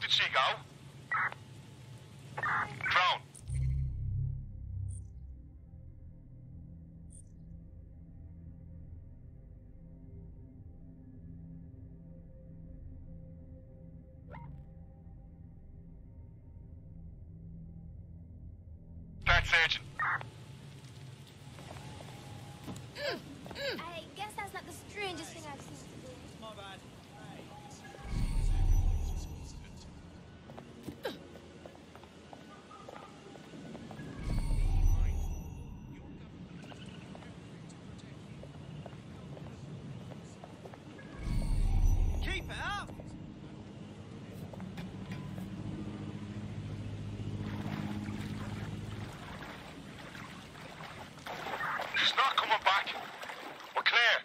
did she go? Drone. That's Agent. I guess that's not the strangest thing I've seen today. My bad. Keep it up! She's not coming back. We're clear.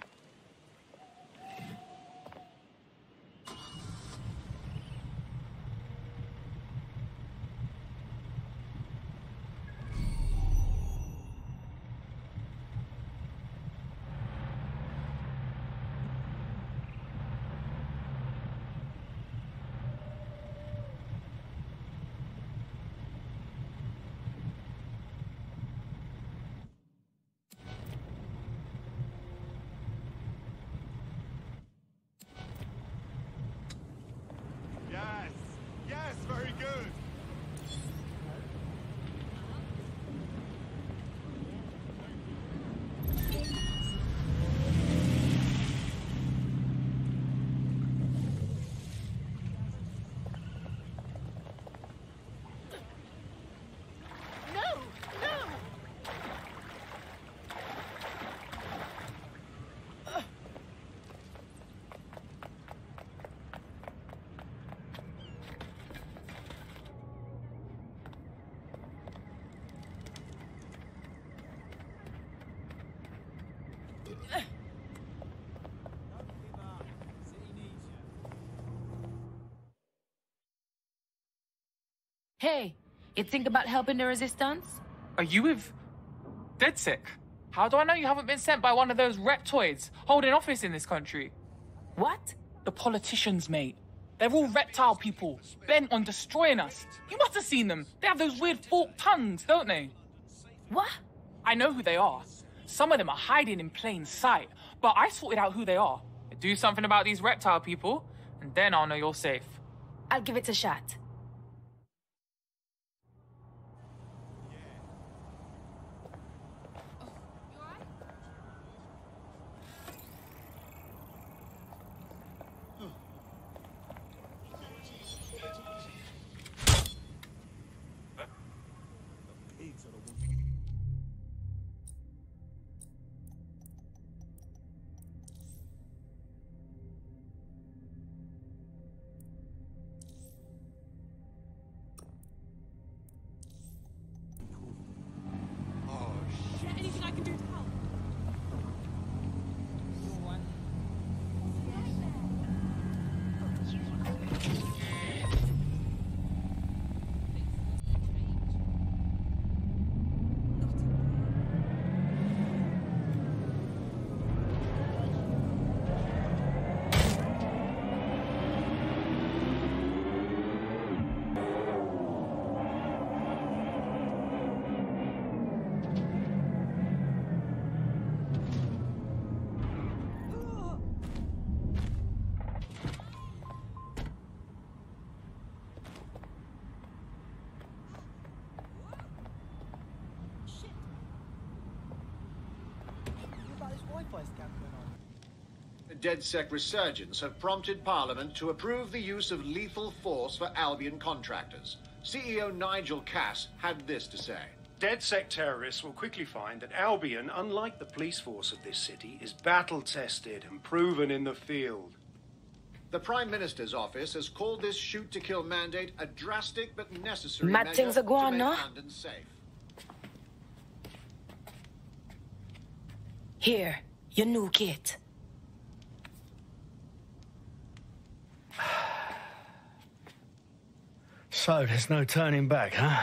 Yes, yes, very good. No! No! Hey, you think about helping the resistance? Are you with DedSec? How do I know you haven't been sent by one of those reptoids holding office in this country? What? The politicians, mate. They're all reptile people, bent on destroying us. You must have seen them. They have those weird forked tongues, don't they? What? I know who they are. Some of them are hiding in plain sight, but I sorted out who they are. Do something about these reptile people, and then I'll know you're safe. I'll give it a shot. Anything I can do to help? The DedSec resurgence have prompted Parliament to approve the use of lethal force for Albion contractors. CEO Nigel Cass had this to say. DedSec terrorists will quickly find that Albion, unlike the police force of this city, is battle-tested and proven in the field. The Prime Minister's office has called this shoot-to-kill mandate a drastic but necessary Mad measure things are going to on, make no? London safe. Here, your new kit. So there's no turning back, huh?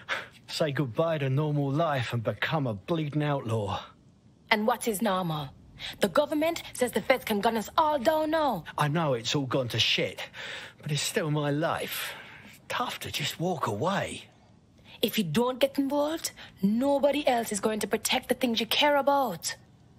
Say goodbye to normal life and become a bleeding outlaw. And what is normal? The government says the feds can gun us all down now. I know it's all gone to shit, but it's still my life. It's tough to just walk away. If you don't get involved, nobody else is going to protect the things you care about.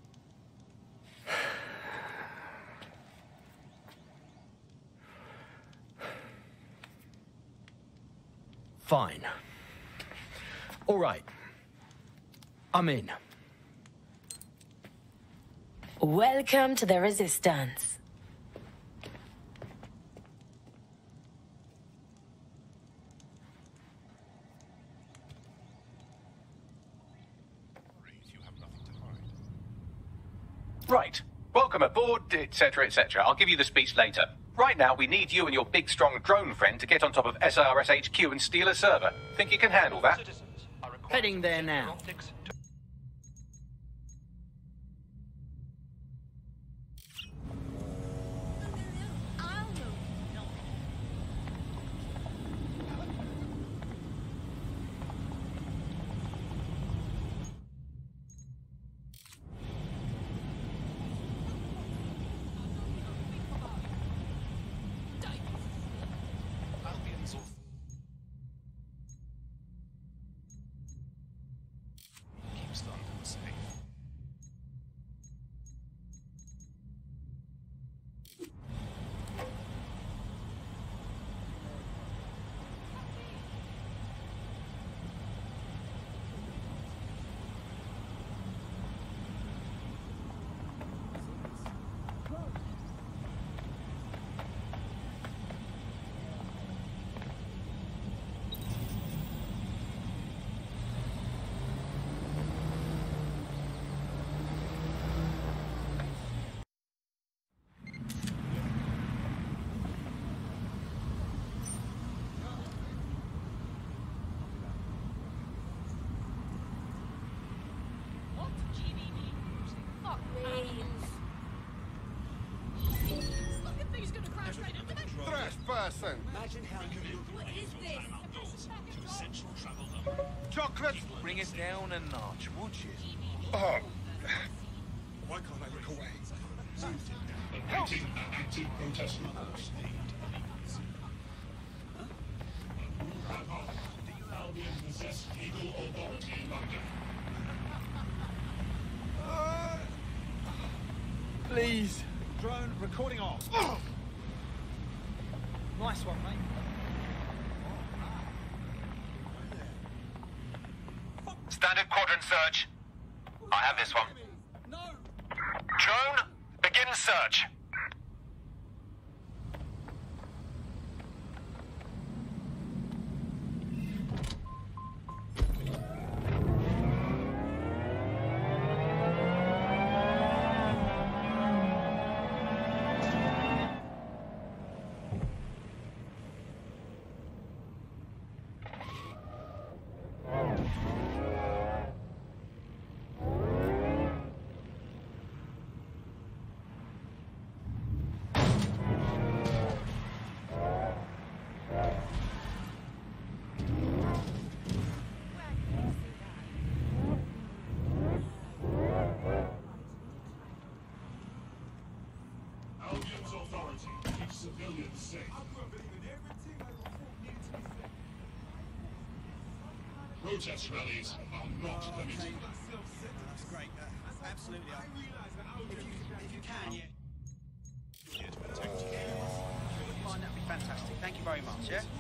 Fine. All right. I'm in. Welcome to the Resistance. Right. Welcome aboard, etc., etc. I'll give you the speech later. Right now, we need you and your big, strong drone friend to get on top of SRS HQ and steal a server. Think you can handle that? Heading there now. Person. Chocolate. Bring it down a notch, would you? Oh. Why can't I look away? Please. Drone recording off. Nice one, mate. Standard quadrant search. I have this one. No. Drone, begin search. Protest rallies are not permitted. That's great. Absolutely. If you can, yeah. Fine, that'd be fantastic. Thank you very much, yeah?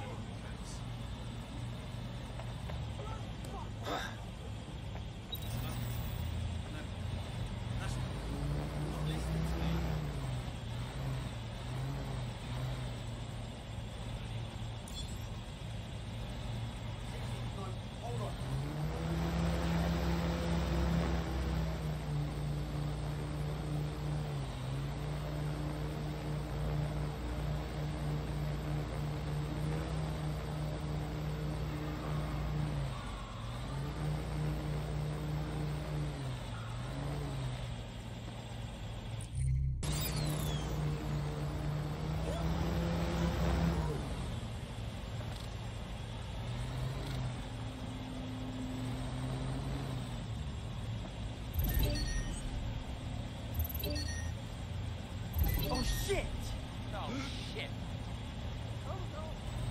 shit! Oh, shit. Oh no.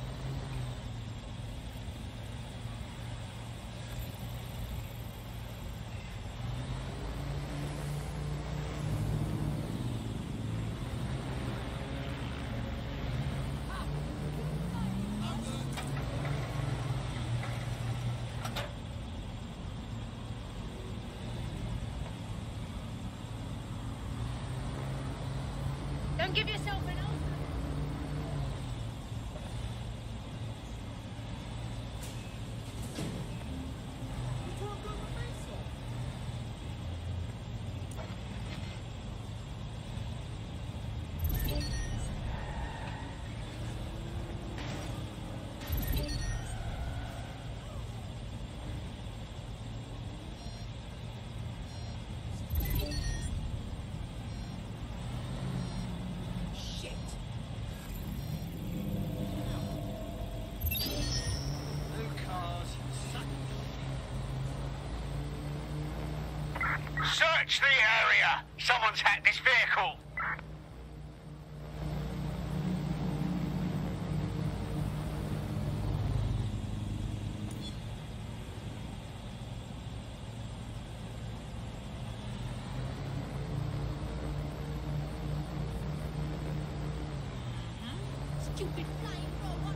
Don't give yourself an ulcer. Search the area! Someone's hacked this vehicle! Stupid flying robot.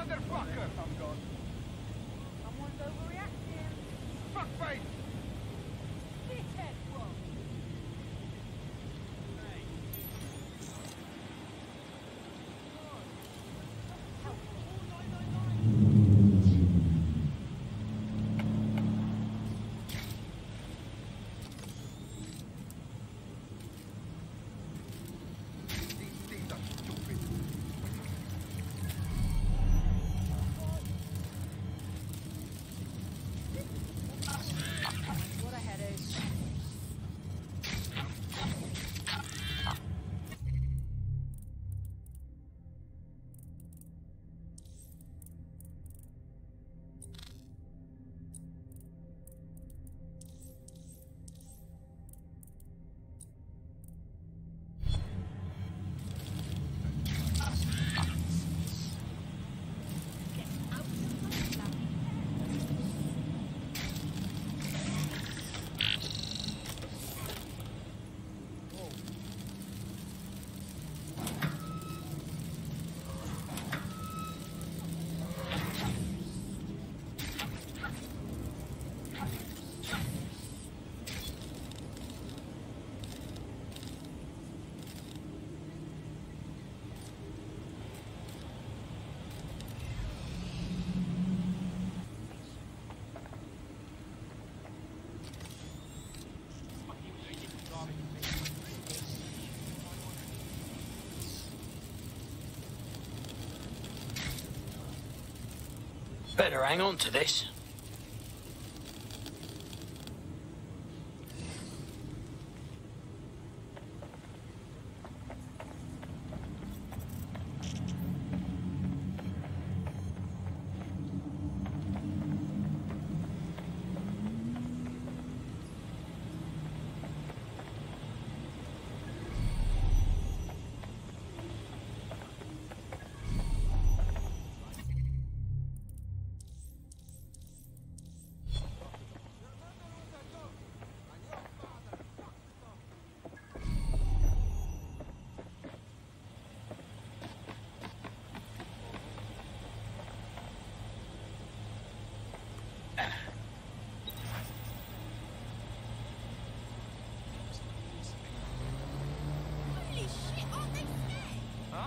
Motherfucker! I'm gone. Someone's overreacting. Fuckface! Dickhead, bro. These are stupid. What a headache. Better hang on to this. Holy shit, aren't they scared? Huh?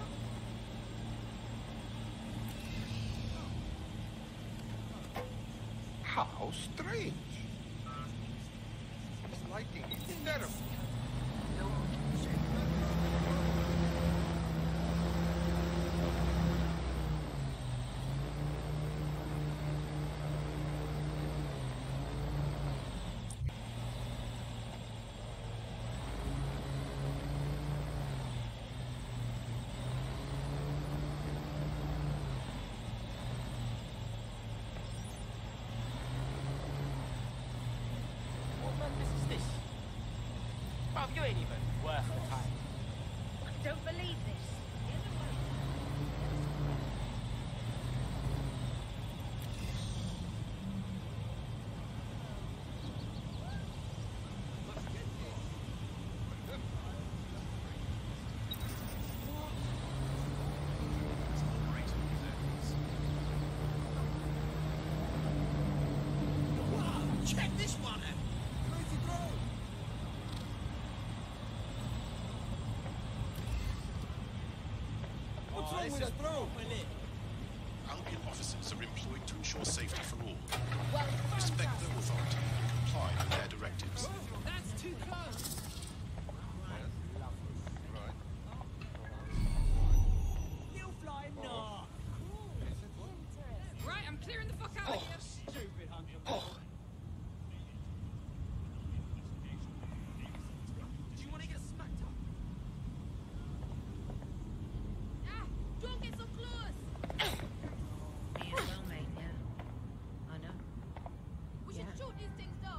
How strange. This lighting is terrible. What madness is this? Bruv, you ain't even worth the time. I don't believe this. Check this one out. Crazy drone. What's wrong with that drone? Albion officers are employed to ensure safety for all. Well, Respect their authority and comply with their directives. That's too close. Little fly, no. right, I'm clearing the fuck out of here. Stupid hunter. Do you want to get smacked up? Ah, don't get so close. Me as well, mate, yeah. I know. We should shoot these things down.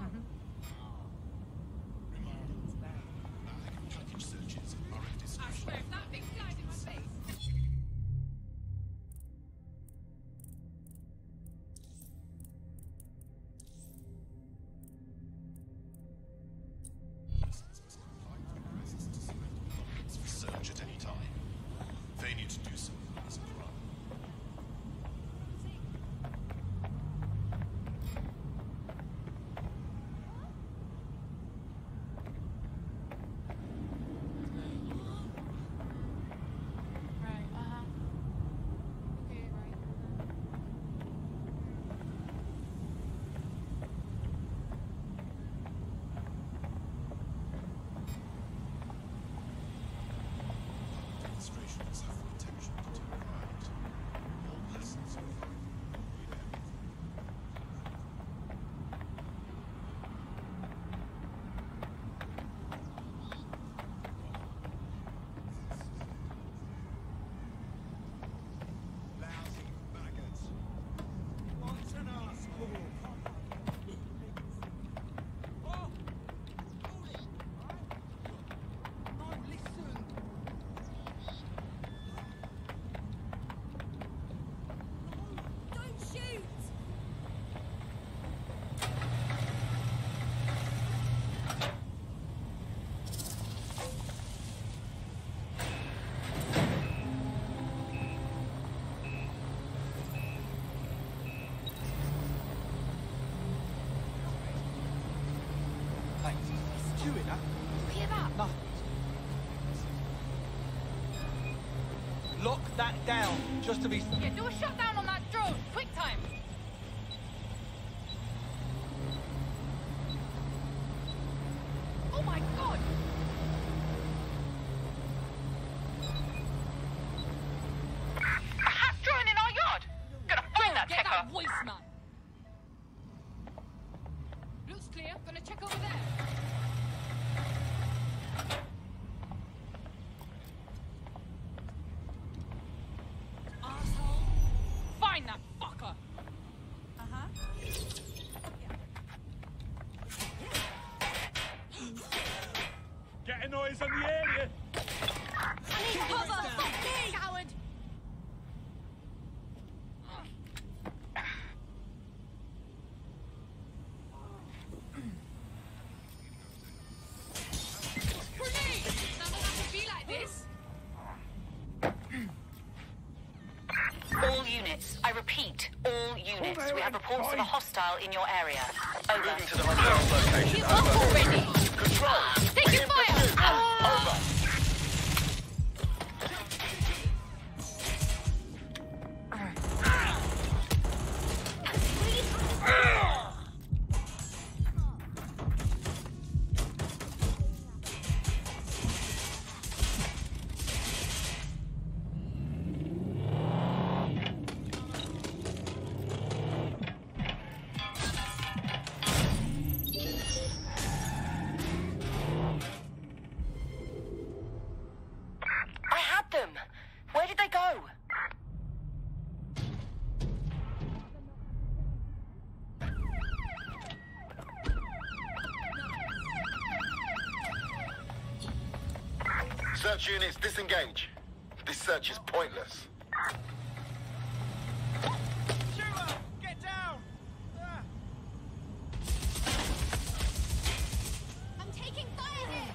that? Hear that? Nothing. Lock that down, just to be... Yeah, do a shutdown on that drone. Quick time. Oh my god! A hat drone in our yard. Gonna find that Get pecker. that voice, man. Looks clear. Gonna check over there. Asshole. Find that fucker. Uh-huh. Get a noise on the area. I need cover. Fuck me, coward. Grenade! Doesn't have to be like this. All units. I repeat, all units. We have reports of a hostile in your area. Over. Moving to the hostile location. Give up already. Control. Taking fire. Over. I had them. Where did they go? Search units disengage. This search is pointless. Shooter! Get down! Ah. I'm taking fire here.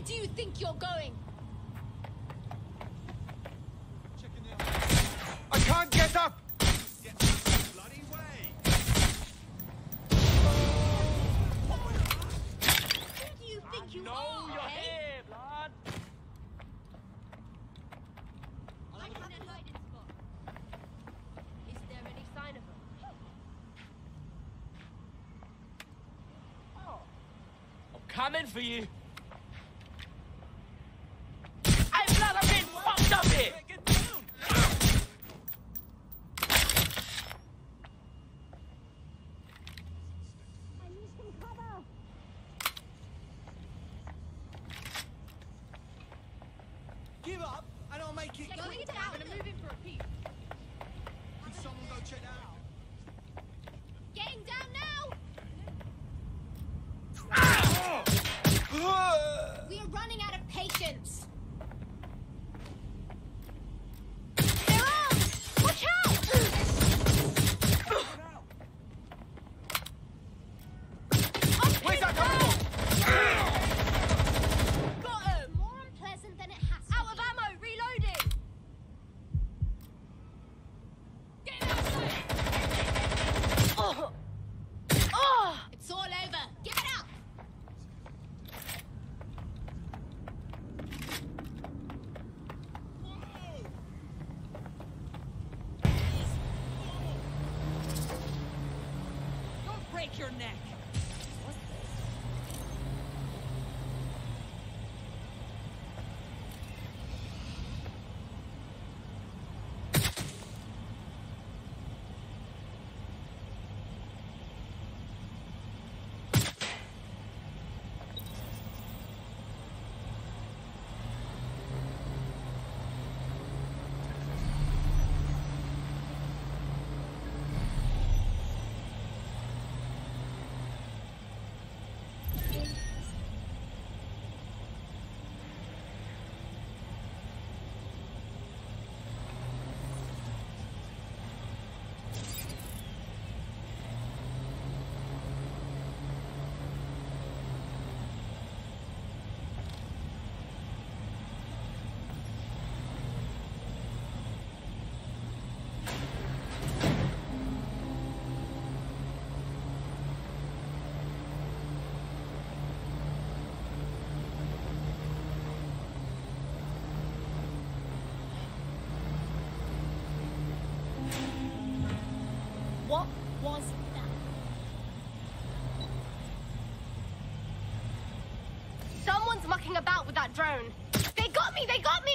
do you think you're going? I can't get up! Get out of the bloody way! Who do you think you are, You're eh? here, blood. I found a hiding spot. Is there any sign of her? I'm coming for you. Hey, blood, I've been fucked up here. Give up, and I'll make it. Going down and moving for a peep. Can someone go check that out? Getting down now! We are running out of patience. They're armed! Watch out! Where's that coming from? Got him! More unpleasant than it has to Out of ammo! Reloading! Get outside! It's all over! Give it up! Don't break your neck. What was that? Someone's mucking about with that drone. They got me! They got me!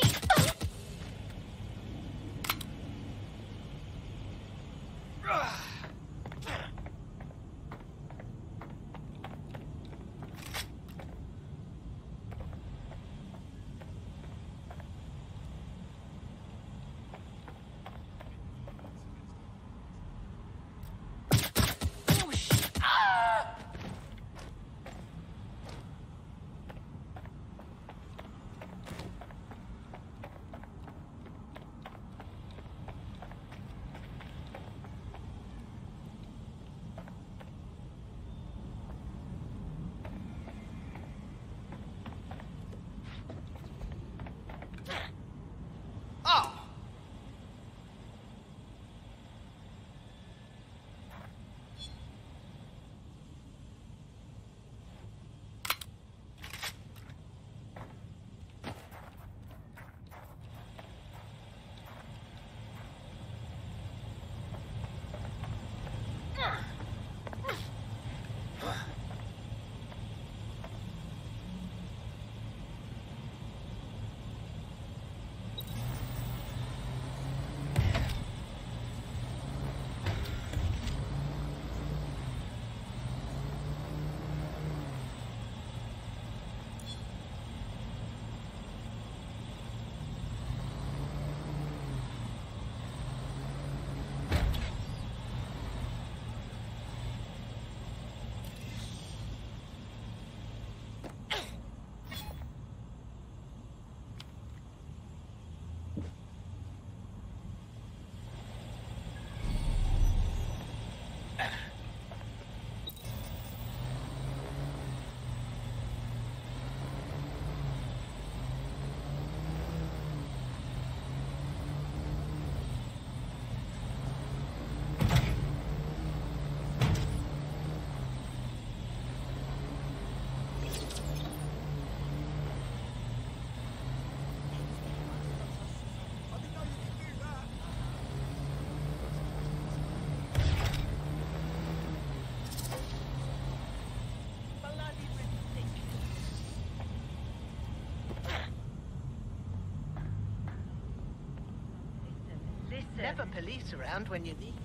Never police around when you need.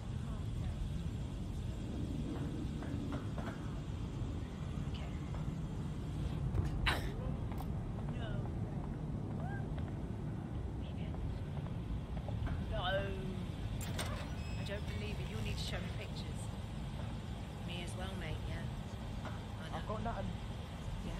No. I don't believe it. You'll need to show me pictures. Me as well, mate, yeah. I've got nothing. Yeah.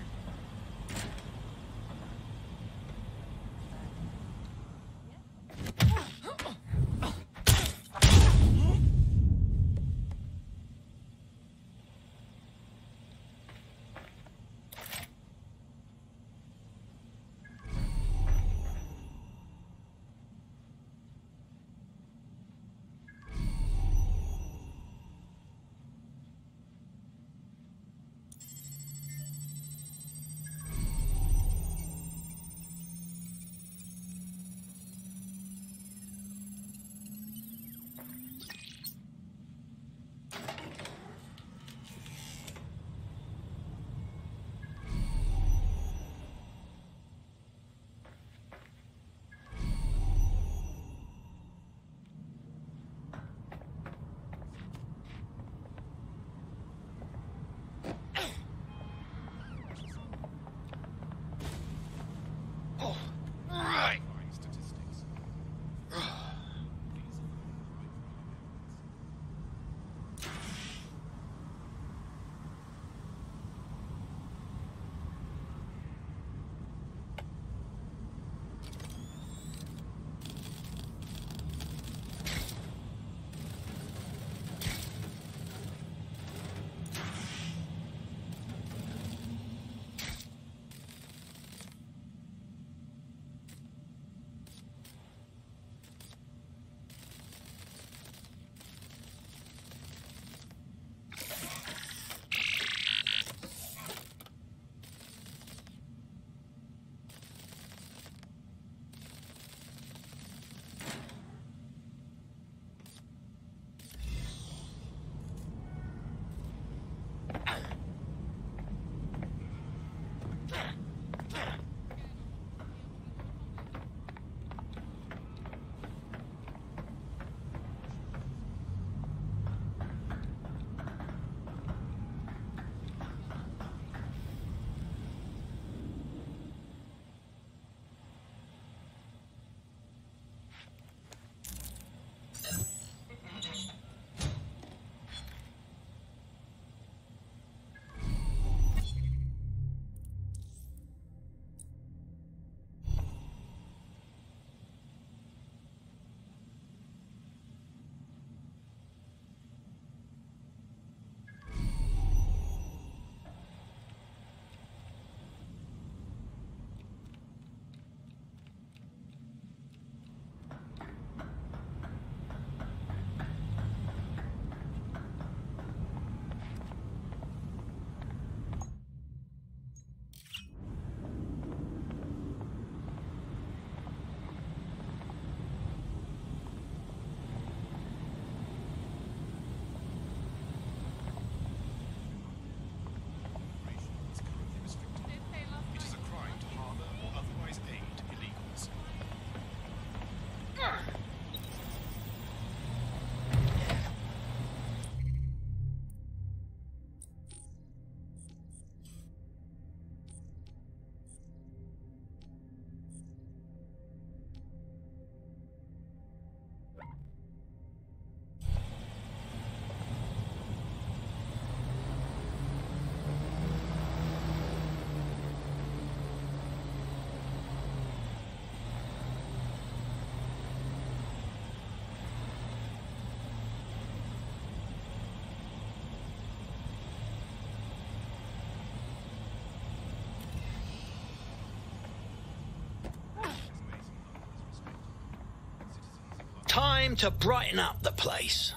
Time to brighten up the place.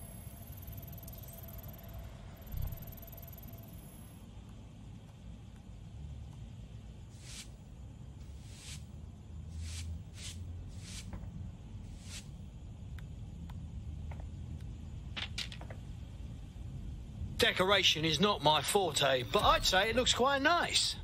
Decoration is not my forte, but I'd say it looks quite nice.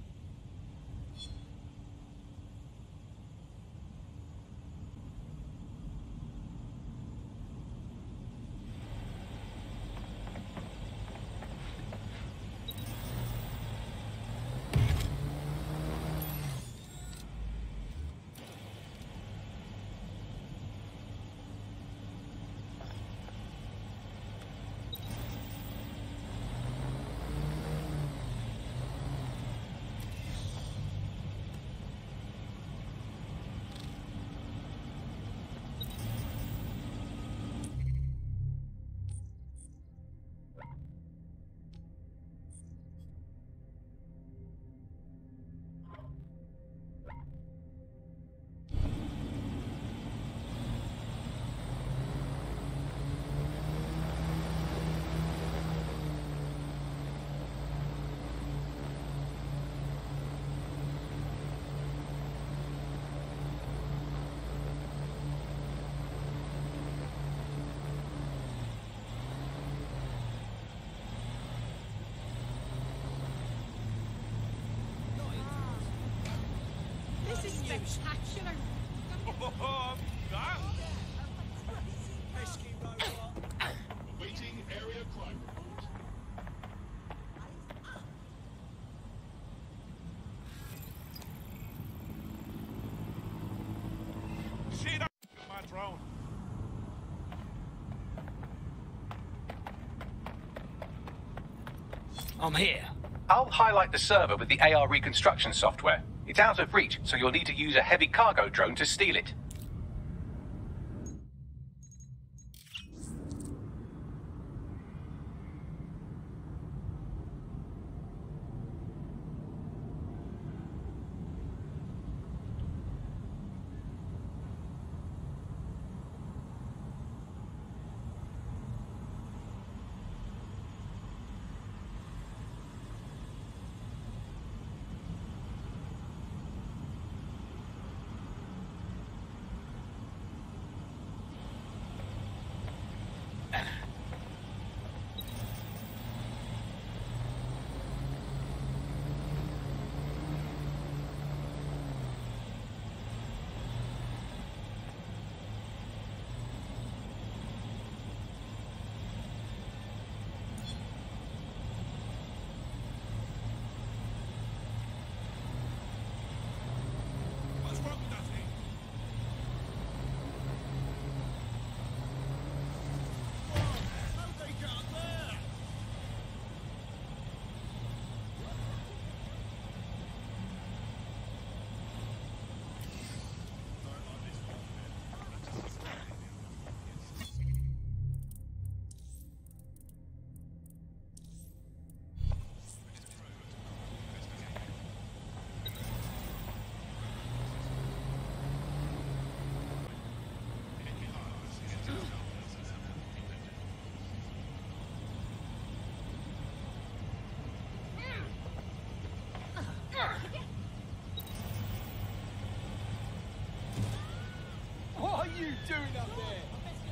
spectacular. Pesky robot. Awaiting area crime report. Shit up my drone. I'm here. I'll highlight the server with the AR reconstruction software. It's out of reach, so you'll need to use a heavy cargo drone to steal it. What's wrong with that thing? How'd they get up there? What are you doing up there?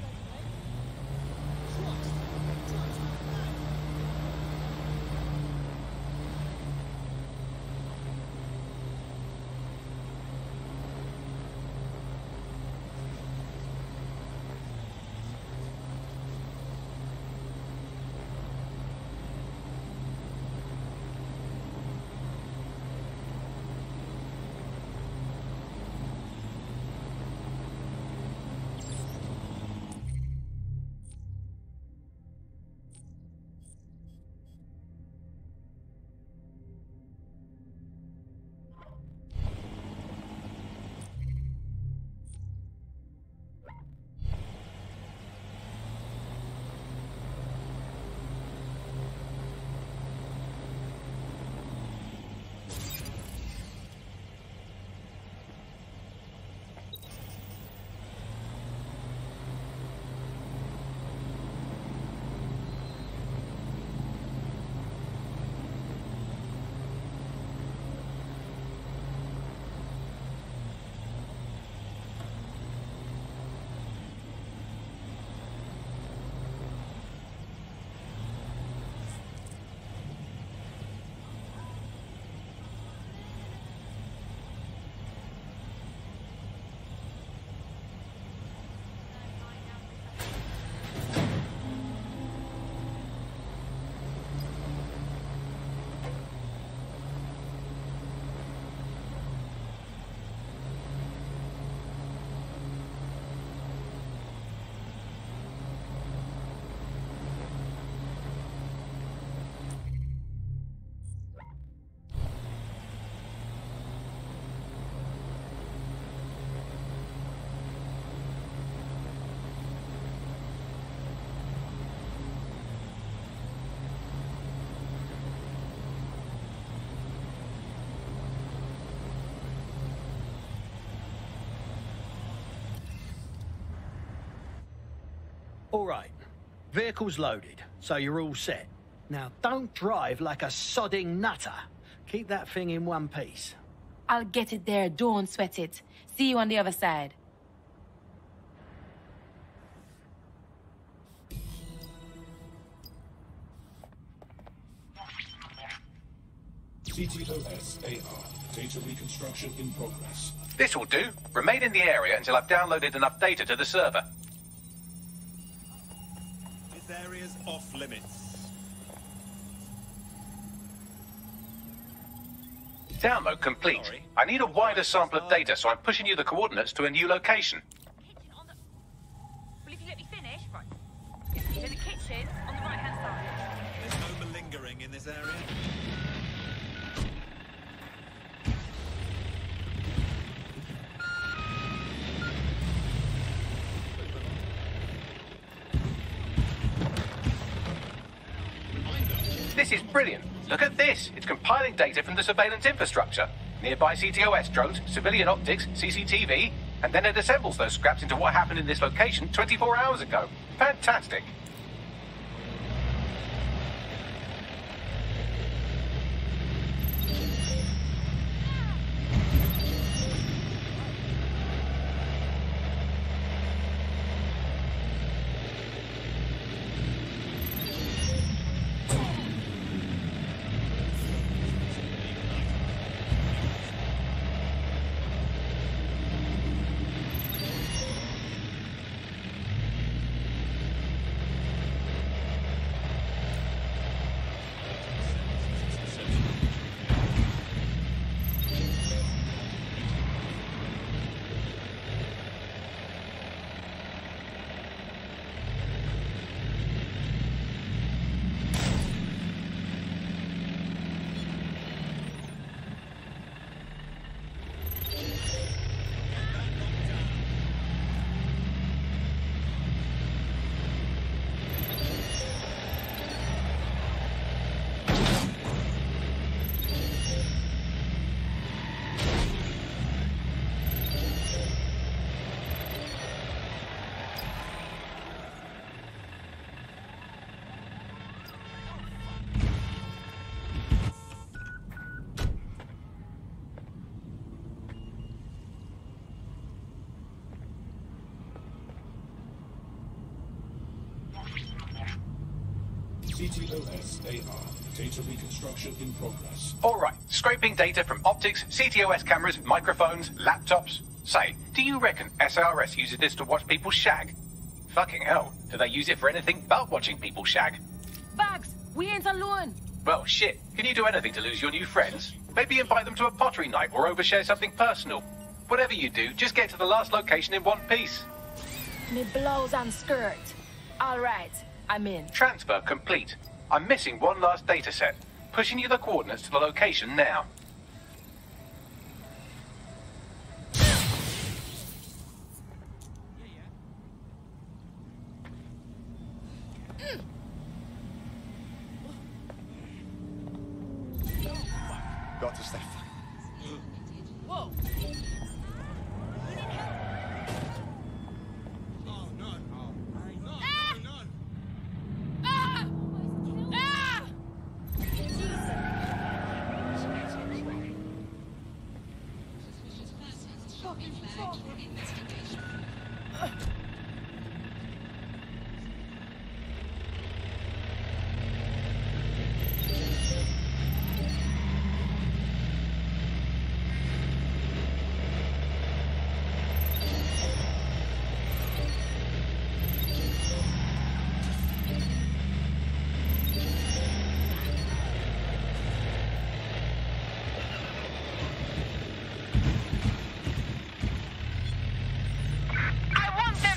All right. Vehicle's loaded, so you're all set. Now, don't drive like a sodding nutter. Keep that thing in one piece. I'll get it there. Don't sweat it. See you on the other side. CTOS AR Data reconstruction in progress. This will do. Remain in the area until I've downloaded enough data to the server. This area's off limits. Download complete. Sorry. I need a wider sample of data, so I'm pushing you the coordinates to a new location. Kitchen on the... Well, if you let me finish, right. It's in the kitchen on the right-hand side. There's no malingering in this area. This is brilliant. Look at this. It's compiling data from the surveillance infrastructure. Nearby CTOS drones, civilian optics, CCTV, and then it assembles those scraps into what happened in this location 24 hours ago. Fantastic. CTOS AR. Data reconstruction in progress. All right, scraping data from optics, CTOS cameras, microphones, laptops. Say, do you reckon SRS uses this to watch people shag? Fucking hell, do they use it for anything but watching people shag? Bags, we ain't alone. Well, shit, can you do anything to lose your new friends? Maybe invite them to a pottery night or overshare something personal. Whatever you do, just get to the last location in one piece. Me blouse and skirt. All right, I'm in. Transfer complete. I'm missing one last data set. Pushing you the coordinates to the location now. Got to stay. Whoa! Oh no! No! Ah! No! No! Ah! Ah! I want them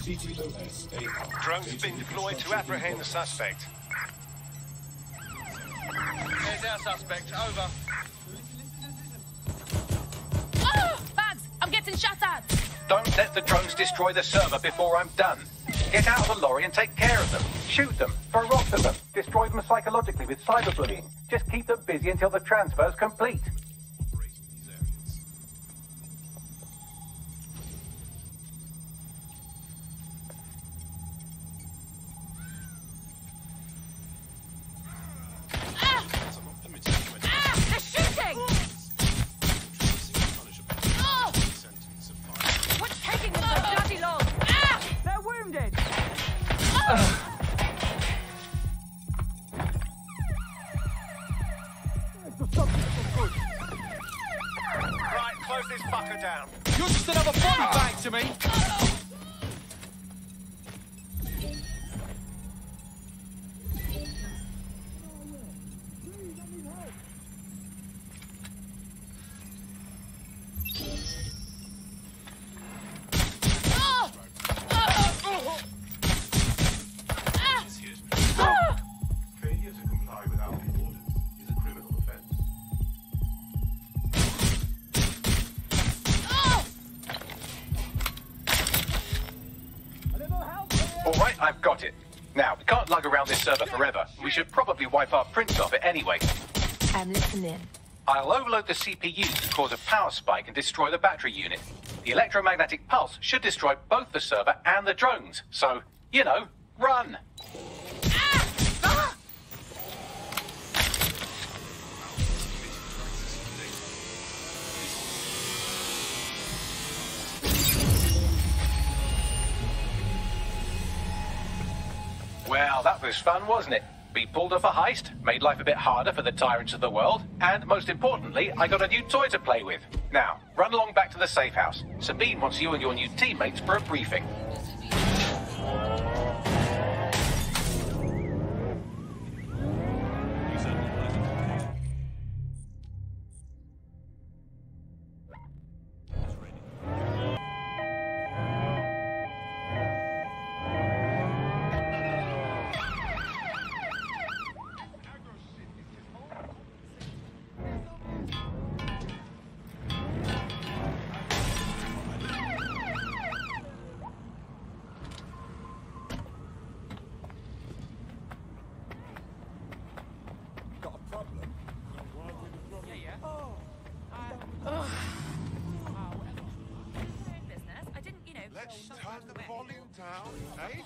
CTOS A. Drones have been deployed to apprehend the suspect. There's our suspect. Over. Oh! Bags! I'm getting shot at! Don't let the drones destroy the server before I'm done. Get out of the lorry and take care of them. Shoot them, throw rocks at them, destroy them psychologically with cyberbullying. Just keep them busy until the transfer's complete. They're shooting! Oh! What's taking them so bloody long? They're wounded! Right, close this fucker down. You're just another body bag to me. Failure to comply with our orders is a criminal offense. All right, I've got it. Now, we can't lug around this server forever. We should probably wipe our prints off it anyway. I'm listening. I'll overload the CPU to cause a power spike and destroy the battery unit. The electromagnetic pulse should destroy both the server and the drones. So, you know, run! Well, that was fun, wasn't it? We pulled off a heist, made life a bit harder for the tyrants of the world, and most importantly, I got a new toy to play with. Now, run along back to the safe house. Sabine wants you and your new teammates for a briefing. Let's turn the volume down, eh?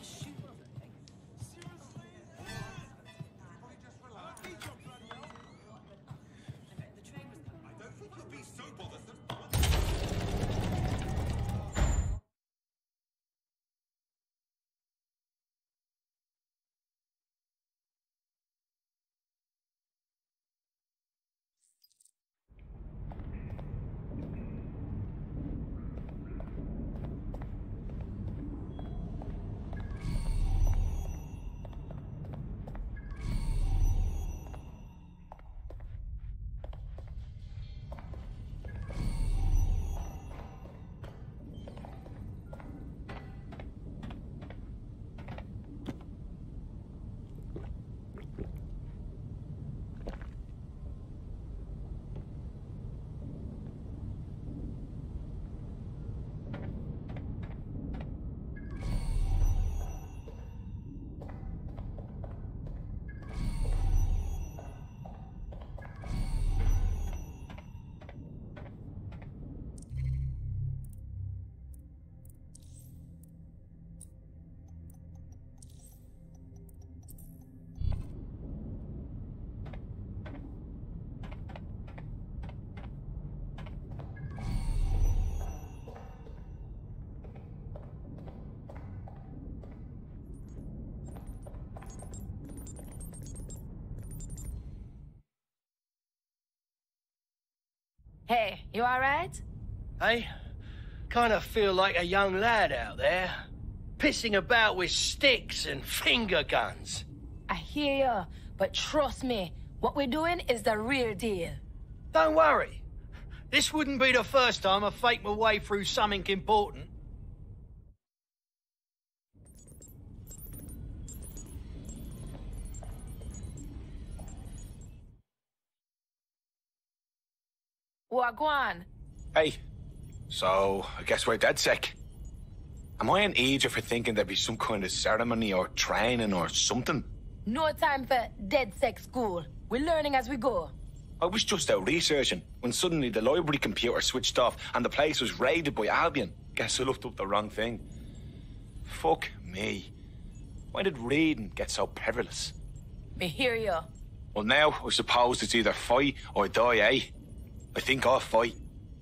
Hey, you alright? Hey, kind of feel like a young lad out there, pissing about with sticks and finger guns. I hear ya, but trust me, what we're doing is the real deal. Don't worry. This wouldn't be the first time I faked my way through something important. boy, go on. Hey, so I guess we're dead sick. Am I an idiot for thinking there'd be some kind of ceremony or training or something? No time for dead sex school. We're learning as we go. I was just out researching when suddenly the library computer switched off and the place was raided by Albion. Guess I looked up the wrong thing. Fuck me. Why did reading get so perilous? Me hear you. Well, now I suppose it's either fight or die, eh? I think I'll fight.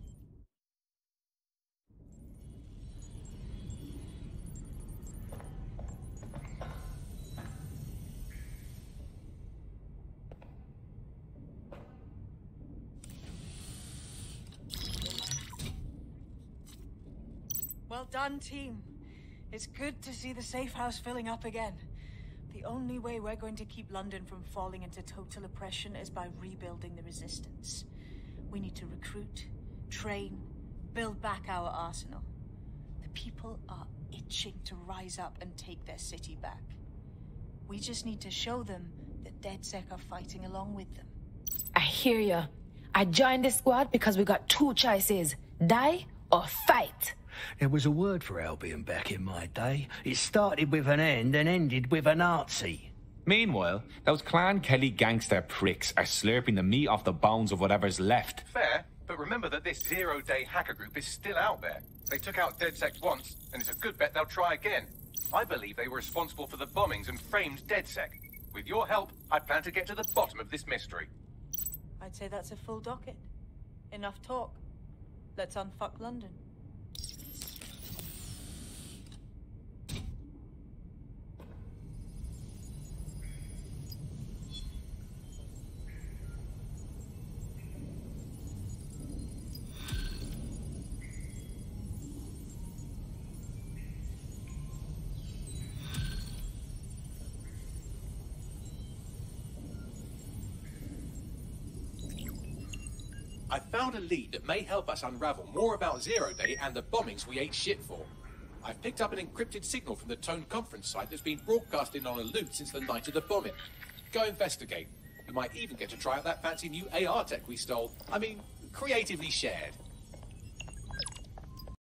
Well done, team. It's good to see the safe house filling up again. The only way we're going to keep London from falling into total oppression is by rebuilding the resistance. We need to recruit, train, build back our arsenal. The people are itching to rise up and take their city back. We just need to show them that DedSec are fighting along with them. I hear you. I joined this squad because we got two choices. Die or fight. There was a word for Albion back in my day. It started with an N and ended with a Nazi. Meanwhile, those Clan Kelly gangster pricks are slurping the meat off the bones of whatever's left. Fair, but remember that this zero-day hacker group is still out there. They took out DedSec once, and it's a good bet they'll try again. I believe they were responsible for the bombings and framed DedSec. With your help, I plan to get to the bottom of this mystery. I'd say that's a full docket. Enough talk. Let's unfuck London. I found a lead that may help us unravel more about Zero Day and the bombings we ate shit for. I've picked up an encrypted signal from the Tone conference site that's been broadcasting on a loop since the night of the bombing. Go investigate. You might even get to try out that fancy new AR tech we stole. I mean, creatively shared.